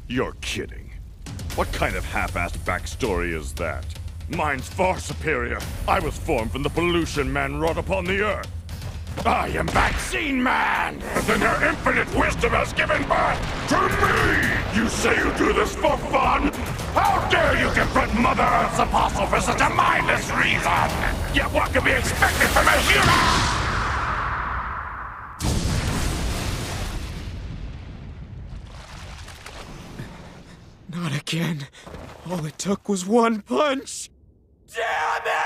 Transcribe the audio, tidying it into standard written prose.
You're kidding. What kind of half-assed backstory is that? Mine's far superior. I was formed from the pollution man wrought upon the Earth. I am Vaccine Man! And then her infinite wisdom has given birth to me! You say you do this for fun? How dare you confront Mother Earth's apostle for such a mindless reason? Yet what can be expected from a human? Not again. All it took was one punch. Damn it!